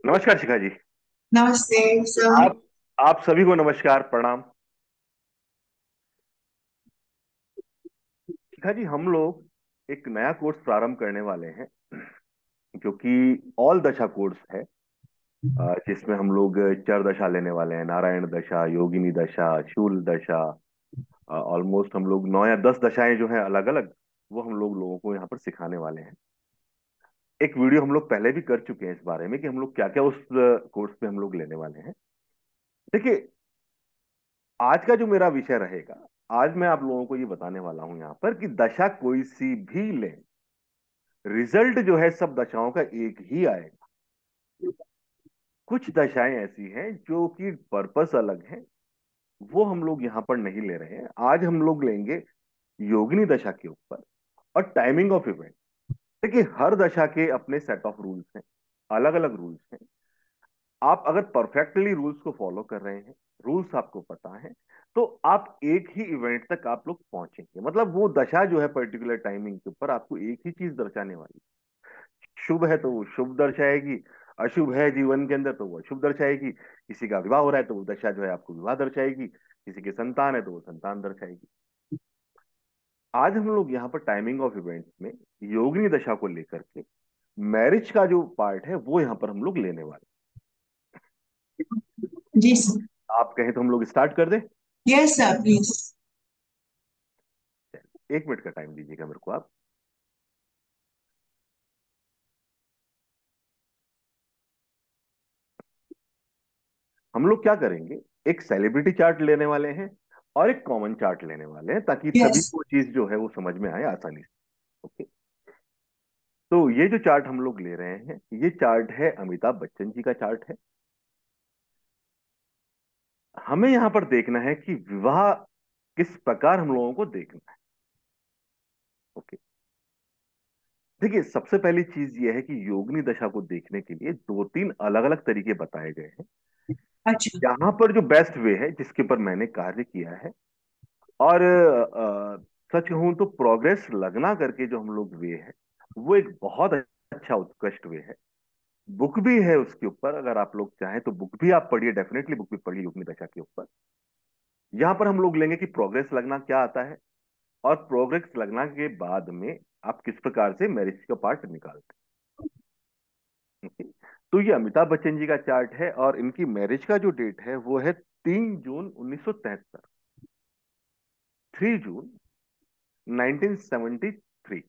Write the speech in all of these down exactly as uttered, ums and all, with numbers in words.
नमस्कार शिखा जी। नमस्ते सर। आप आप सभी को नमस्कार, प्रणाम। शिखा जी, हम लोग एक नया कोर्स प्रारंभ करने वाले हैं जो कि ऑल दशा कोर्स है। अ, जिसमें हम लोग चर दशा लेने वाले हैं, नारायण दशा, योगिनी दशा, शूल दशा। ऑलमोस्ट हम लोग नौ या दस दशाएं जो हैं अलग अलग, वो हम लोग लोगों को यहाँ पर सिखाने वाले हैं। एक वीडियो हम लोग पहले भी कर चुके हैं इस बारे में कि हम लोग क्या क्या उस कोर्स में हम लोग लेने वाले हैं। देखिए, आज का जो मेरा विषय रहेगा, आज मैं आप लोगों को ये बताने वाला हूं यहाँ पर कि दशा कोई सी भी ले, रिजल्ट जो है सब दशाओं का एक ही आएगा। कुछ दशाएं ऐसी हैं जो कि पर्पस अलग है, वो हम लोग यहाँ पर नहीं ले रहे हैं। आज हम लोग लेंगे योगिनी दशा के ऊपर और टाइमिंग ऑफ इवेंट। देखिए, हर दशा के अपने सेट ऑफ रूल्स हैं, अलग अलग रूल्स हैं। आप अगर परफेक्टली रूल्स को फॉलो कर रहे हैं, रूल्स आपको पता है, तो आप एक ही इवेंट तक आप लोग पहुंचेंगे। मतलब वो दशा जो है पर्टिकुलर टाइमिंग के ऊपर आपको एक ही चीज दर्शाने वाली। शुभ है तो वो शुभ दर्शाएगी, अशुभ है जीवन के अंदर तो वो अशुभ दर्शाएगी। किसी का विवाह हो रहा है तो वो दशा जो है आपको विवाह दर्शाएगी, किसी की संतान है तो वो संतान दर्शाएगी। आज हम लोग यहाँ पर टाइमिंग ऑफ इवेंट्स में योगिनी दशा को लेकर के मैरिज का जो पार्ट है वो यहाँ पर हम लोग लेने वाले जी सर। हैं। आप कहें तो हम लोग स्टार्ट कर दें। Yes sir, please. एक मिनट का टाइम दीजिएगा मेरे को आप। हम लोग क्या करेंगे, एक सेलिब्रिटी चार्ट लेने वाले हैं और एक कॉमन चार्ट लेने वाले हैं, ताकि सभी यस। को चीज जो है वो समझ में आए आसानी से। ओके। तो ये जो चार्ट हम लोग ले रहे हैं, ये चार्ट है अमिताभ बच्चन जी का चार्ट है। हमें यहां पर देखना है कि विवाह किस प्रकार हम लोगों को देखना है। ओके। देखिए, सबसे पहली चीज ये है कि योगिनी दशा को देखने के लिए दो तीन अलग अलग तरीके बताए गए हैं। अच्छा। यहाँ पर जो बेस्ट वे है जिसके ऊपर मैंने कार्य किया है, और अ, सच कहूं तो प्रोग्रेस लगना करके जो हम लोग वे है, वो एक बहुत अच्छा उत्कृष्ट वे है। बुक भी है उसके ऊपर, अगर आप लोग चाहें तो बुक भी आप पढ़िए, डेफिनेटली बुक भी पढ़िए योगिनी दशा के ऊपर। यहां पर हम लोग लेंगे कि प्रोग्रेस लगना क्या आता है, और प्रोग्रेस लगना के बाद में आप किस प्रकार से मैरिज का पार्ट निकालते हैं। तो ये अमिताभ बच्चन जी का चार्ट है, और इनकी मैरिज का जो डेट है वो है तीन जून उन्नीस सौ तिहत्तर, three June nineteen seventy three.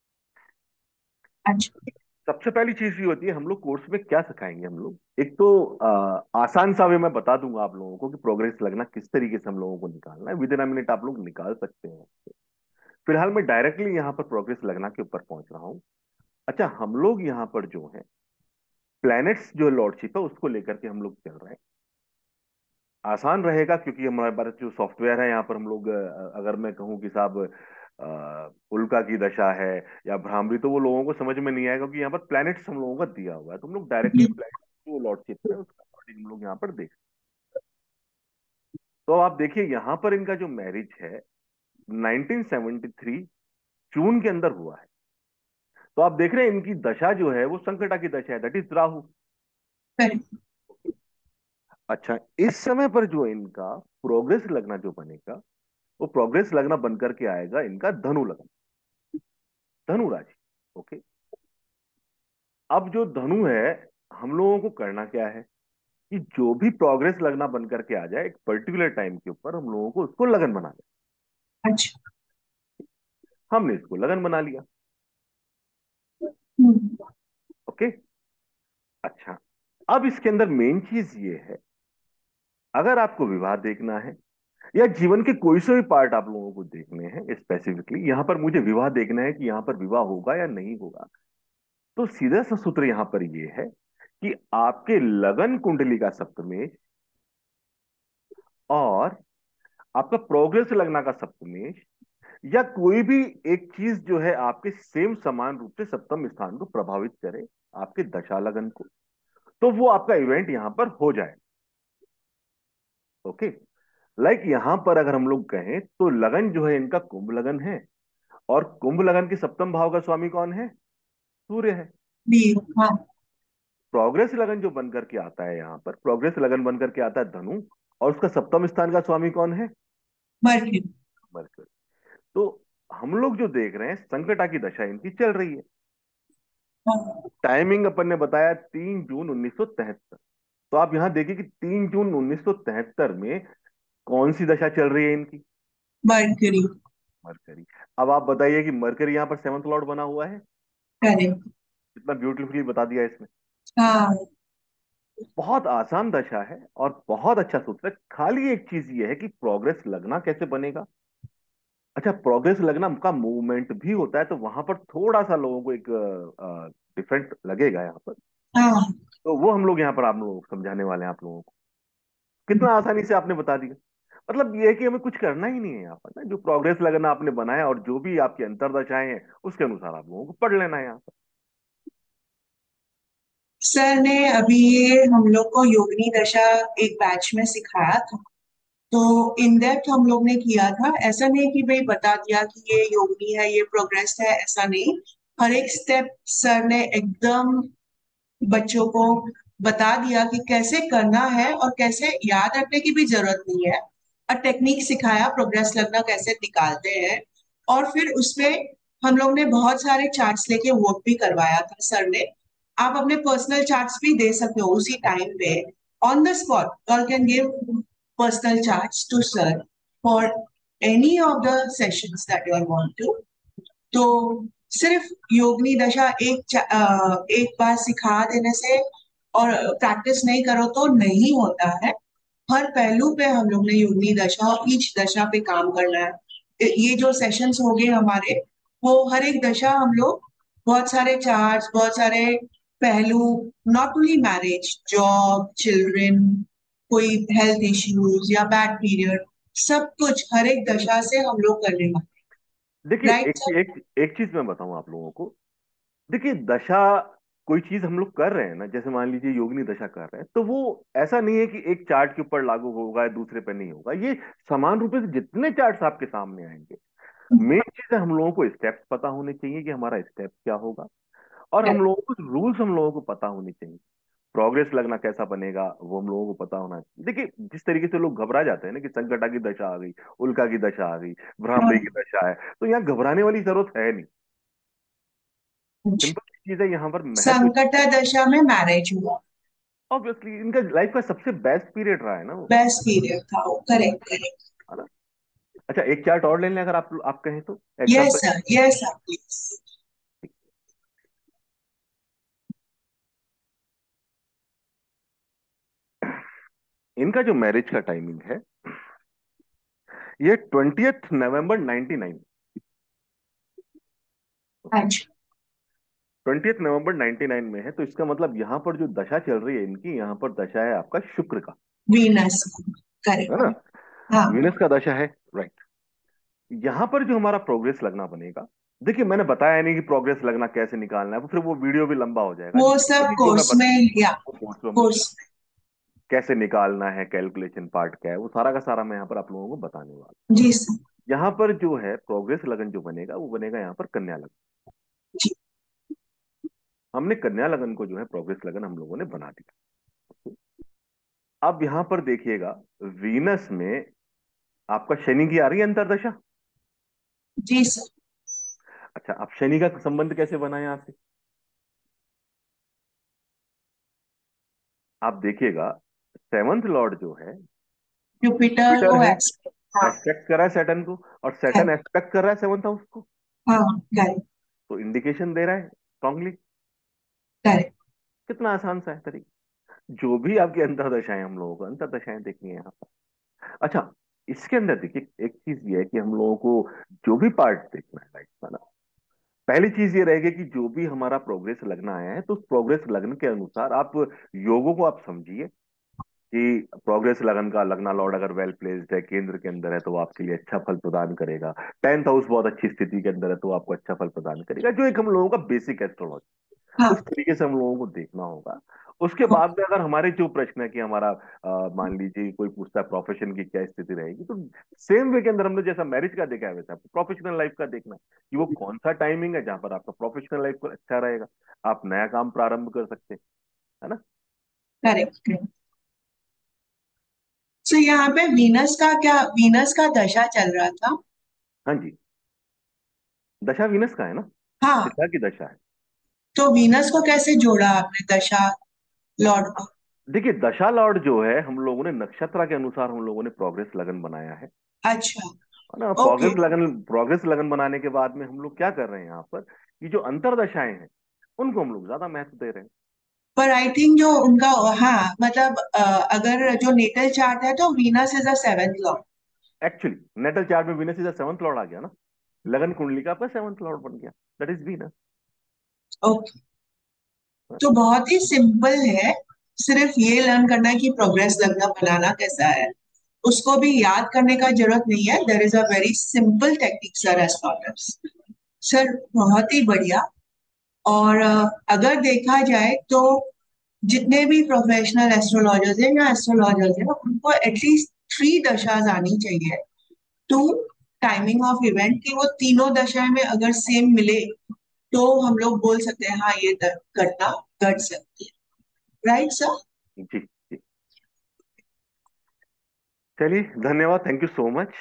अच्छा। सबसे पहली चीज ये होती है, हम लोग कोर्स में क्या सिखाएंगे। हम लोग एक तो आ, आसान सा वे मैं बता दूंगा आप लोगों को कि प्रोग्रेस लगना किस तरीके से हम लोगों को निकालना है। विद इन अ मिनट आप लोग निकाल सकते हैं। फिलहाल मैं डायरेक्टली यहाँ पर प्रोग्रेस लगना के ऊपर पहुंच रहा हूँ। अच्छा, हम लोग यहाँ पर जो है प्लैनेट्स जो लॉर्डशिप है उसको लेकर के हम लोग चल रहे हैं। आसान रहेगा क्योंकि हमारे पास जो सॉफ्टवेयर है यहाँ पर हम लोग, अ, अगर मैं कहूँ कि साहब अ, उल्का की दशा है या भ्रामरी, तो वो लोगों को समझ में नहीं आएगा, क्योंकि यहाँ पर प्लैनेट्स हम लोगों का दिया हुआ है। तो हम लोग डायरेक्टली जी। प्लैनेट जो लॉर्डशिप है उसका अकॉर्डिंग हम लोग यहाँ पर देख। तो आप देखिए, यहाँ पर इनका जो मैरिज है नाइनटीन सेवेंटी थ्री जून के अंदर हुआ है। तो आप देख रहे हैं इनकी दशा जो है वो संकटा की दशा है, दैट इज राहु। करेक्ट। अच्छा, इस समय पर जो इनका प्रोग्रेस लगना जो बनेगा, वो प्रोग्रेस लगना बनकर के आएगा इनका धनु लगन, धनु राशि। ओके। अब जो धनु है, हम लोगों को करना क्या है कि जो भी प्रोग्रेस लगना बनकर के आ जाए एक पर्टिकुलर टाइम के ऊपर, हम लोगों को उसको लगन बना लें। अच्छा। हमने इसको लगन बना लिया। हम्म। ओके। अच्छा, अब इसके अंदर मेन चीज ये है, अगर आपको विवाह देखना है या जीवन के कोई से भी पार्ट आप लोगों को देखने हैं, स्पेसिफिकली यहां पर मुझे विवाह देखना है कि यहां पर विवाह होगा या नहीं होगा, तो सीधा सा सूत्र यहां पर यह है कि आपके लगन कुंडली का सप्तमेश और आपका प्रोग्रेस लगना का सप्तमेश, या कोई भी एक चीज जो है आपके सेम समान रूप से सप्तम स्थान को प्रभावित करे, आपके दशा लगन को, तो वो आपका इवेंट यहां पर हो जाए। ओके। लाइक यहां पर अगर हम लोग कहें तो लगन जो है इनका कुंभ लगन है, और कुंभ लगन के सप्तम भाव का स्वामी कौन है? सूर्य है। बी। हाँ। प्रोग्रेस लगन जो बन करके आता है यहाँ पर, प्रोग्रेस लगन बन करके आता है धनु, और उसका सप्तम स्थान का स्वामी कौन है? मरकरी। मरकर। तो हम लोग जो देख रहे हैं, संकटा की दशा इनकी चल रही है। हाँ, टाइमिंग अपन ने बताया तीन जून उन्नीस सौ तिहत्तर। तो आप यहां देखिए कि तीन जून उन्नीस सौ तिहत्तर में कौन सी दशा चल रही है इनकी? मरकरी। मरकरी। अब आप बताइए कि मरकरी यहाँ पर सेवंथ लॉर्ड बना हुआ है। करेक्ट। कितना ब्यूटीफुली बता दिया इसमें। हाँ। बहुत आसान दशा है और बहुत अच्छा सूत्र है। खाली एक चीज ये है कि प्रोग्रेस लगना कैसे बनेगा। अच्छा, प्रोग्रेस लगना का मूवमेंट भी होता है, तो वहां पर थोड़ा सा लोगों को एक डिफरेंट लगेगा यहाँ पर। हाँ। तो वो हम लोग यहाँ पर आप लोगों को समझाने वाले हैं आप लोगों को। कितना आसानी से आपने बता दिया। मतलब ये है कि हमें कुछ करना ही नहीं है यहाँ पर ना, जो प्रोग्रेस लगना आपने बनाया और जो भी आपकी अंतरदशाएं हैं उसके अनुसार आप लोगों को पढ़ लेना है यहाँ पर। सर ने अभी ये हम लोग को योगिनी दशा एक बैच में सिखाया था, तो इन डेप्थ हम लोग ने किया था। ऐसा नहीं कि भाई बता दिया कि ये योगिनी है, ये प्रोग्रेस है, ऐसा नहीं। हर एक स्टेप सर ने एकदम बच्चों को बता दिया कि कैसे करना है, और कैसे याद रखने की भी जरूरत नहीं है। और टेक्निक सिखाया, प्रोग्रेस लगना कैसे निकालते हैं। और फिर उसमें हम लोग ने बहुत सारे चार्ट्स लेके वर्क भी करवाया था सर ने। आप अपने पर्सनल चार्ट्स भी दे सकते हो उसी टाइम पे, on the spot you can give personal charts to sir for any of the sessions that you want to. तो सिर्फ योगिनी दशा एक चा- अ, एक बार सिखा देने से और प्रैक्टिस नहीं करो तो नहीं होता है। हर पहलू पे हम लोग ने योगिनी दशा और ईच दशा पे काम करना है। ये जो सेशंस हो गए हमारे, वो हर एक दशा हम लोग बहुत सारे चार्ट्स, बहुत सारे पहलू, not only marriage, job, children, कोई हेल्थ इश्यूज या बैड पीरियड, सब कुछ हर एक दशा से हम लोग करने वाले। देखिए, राइट एक सर? एक एक चीज मैं बताऊं आप लोगों को। देखिए, दशा कोई चीज हम लोग कर रहे हैं ना, जैसे मान लीजिए योगिनी दशा कर रहे हैं, तो वो ऐसा नहीं है कि एक चार्ट के ऊपर लागू होगा या दूसरे पे नहीं होगा। ये समान रूप से जितने चार्ट्स आपके सामने आएंगे, मेन चीज है हम लोगों को स्टेप्स पता होने चाहिए कि हमारा स्टेप क्या होगा, और हम लोगों को रूल्स हम लोगों को पता होने चाहिए। प्रोग्रेस लगना कैसा बनेगा वो हम लोगों को पता होना चाहिए। देखिए, जिस तरीके से लोग घबरा जाते हैं ना कि संकटा की दशा आ गई, उल्का की दशा आ गई, भ्रामरी की दशा है, तो यहाँ घबराने वाली जरूरत है नहीं। सिंपल चीज है यहाँ पर महत्व। संकट दशा में मैरिज हुआ। ऑब्वियसली इनका लाइफ का सबसे बेस्ट पीरियड रहा है ना वो। बेस्ट पीरियड था वो। Correct, correct. है ना। अच्छा, एक चार्ट और ले लें अगर आप आप कहें तो, yes example. Sir, yes sir, please. इनका जो मैरिज का टाइमिंग है, ये ट्वेंटियथ नवंबर नाइनटी नाइन। अच्छा। ट्वेंटियथ नवंबर नाइनटी नाइन में है, तो इसका मतलब यहाँ पर जो दशा चल रही है इनकी, यहाँ पर दशा है आपका शुक्र का। वीनस। है करेक्ट। ना। हाँ। वीनस का दशा है, राइट। यहाँ पर जो हमारा प्रोग्रेस लगना बनेगा, देखिए मैंने बताया नहीं कि प्रोग्रेस लगना कैसे निकालना है, फिर वो वीडियो भी लंबा हो जाएगा। वो जो सब भी जो मैं कोर्स बता, में, या वो कोर्स में हम लोग कोर्स। सीखेंगे। कैसे निकालना है, कैलकुलेशन पार्ट क्या है, वो सारा का सारा मैं यहाँ पर आप लोगों को बताने वाला हूँ। जी सर। यहाँ पर जो है प्रोग्रेस लगन जो बनेगा, वो बनेगा यहाँ पर कन्या लगन। जी। हमने कन्या लगन को जो है प्रोग्रेस लगन हम लोगों ने बना दिया। अब यहाँ पर देखिएगा, वीनस में आपका शनि की आ रही है अंतरदशा। जी सर। अच्छा, अब शनि का संबंध कैसे बना यहाँ से? आप देखिएगा, सेवंथ लॉर्ड जो है जुपिटर जुपिटर को है, एक्सपेक्ट। हाँ। एस्पेक्ट कर रहा है सैटर्न को, और सैटर्न करेक्ट। एस्पेक्ट कर रहा है सेवंथ हाउस को। हाँ। करेक्ट। तो इंडिकेशन दे रहा है स्ट्रांगली। करेक्ट। कितना आसान सा है तरीका। जो भी आपकी अंतरदशाएं, हम लोगों को अंतरदशाएं देखनी है यहाँ पर। अच्छा, इसके अंदर देखिए एक चीज ये है कि हम लोगों को जो भी पार्ट देखना है लाइफ का ना, पहली चीज ये रहेगी कि जो भी हमारा प्रोग्रेस लगना आया है, तो उस प्रोग्रेस लगन के अनुसार आप योगों को आप समझिए कि प्रोग्रेस लगन का लगना लॉर्ड अगर वेल प्लेस्ड है, केंद्र के अंदर है, तो वो आपके लिए अच्छा फल प्रदान करेगा। टेंथ हाउस बहुत अच्छी स्थिति के अंदर है, तो वो आपको अच्छा फल प्रदान करेगा, जो एक हम लोगों का बेसिक एस्ट्रोलॉजी। उस हाँ। तरीके से हम लोगों को देखना होगा। उसके हाँ। बाद में अगर हमारे जो प्रश्न है कि हमारा अ, मान लीजिए कोई पूछता है प्रोफेशन की क्या स्थिति रहेगी, तो सेम वे के अंदर हमने जैसा मैरिज का देखा है, वैसा आपको प्रोफेशनल लाइफ का देखना है कि वो कौन सा टाइमिंग है जहां पर आपका प्रोफेशनल लाइफ अच्छा रहेगा, आप नया काम प्रारंभ कर सकते हैं। है ना? करेक्ट। सो यहाँ पे वीनस का क्या, वीनस का दशा चल रहा था? हाँ जी, दशा वीनस का है ना, हाँ, पिता की दशा है। तो वीनस को कैसे जोड़ा आपने दशा लॉर्ड को? देखिए, दशा लॉर्ड जो है, हम लोगों ने नक्षत्र के अनुसार हम लोगों ने प्रोग्रेस लगन बनाया है अच्छा। है ना? ओके। प्रोग्रेस लगन प्रोग्रेस लगन बनाने के बाद में हम लोग क्या कर रहे हैं यहाँ पर, ये जो अंतरदशाएं हैं उनको हम लोग ज्यादा महत्व दे रहे हैं। पर आई थिंक जो उनका, हाँ मतलब अ, अगर जो नेटल चार्ट है तो Venus is a seventh lord. Actually natal chart में वीनस इज सेवंथ लॉर्ड आ गया ना, लगन कुंडली का आपका सेवंथ लॉर्ड बन गया, दैट इज वीनस। ओके। तो बहुत ही सिंपल है, सिर्फ ये लर्न करना है कि प्रोग्रेस लगना बनाना कैसा है, उसको भी याद करने का जरूरत नहीं है। There is a very simple technique sir astrologers. Sir बहुत ही बढ़िया। और अ, अगर देखा जाए तो जितने भी प्रोफेशनल एस्ट्रोलॉजर्स हैं या एस्ट्रोलॉजर्स हैं उनको एटलीस्ट थ्री दशाज आनी चाहिए टू टाइमिंग ऑफ इवेंट, कि वो तीनों दशाएं में अगर सेम मिले तो हम लोग बोल सकते हैं हाँ ये द- घटना घट सकती है। Right sir? जी जी। चलिए, धन्यवाद, thank you so much.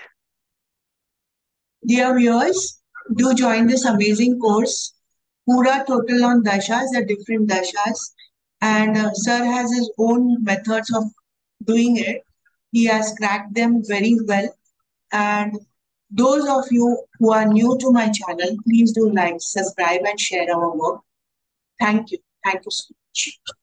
Dear viewers, do join this amazing course. Pura total on dashas, the different dashas. And uh, Sir has his own methods of doing it. He has cracked them very well. And those of you who are new to my channel, please do like, subscribe, and share our work. Thank you. Thank you so much.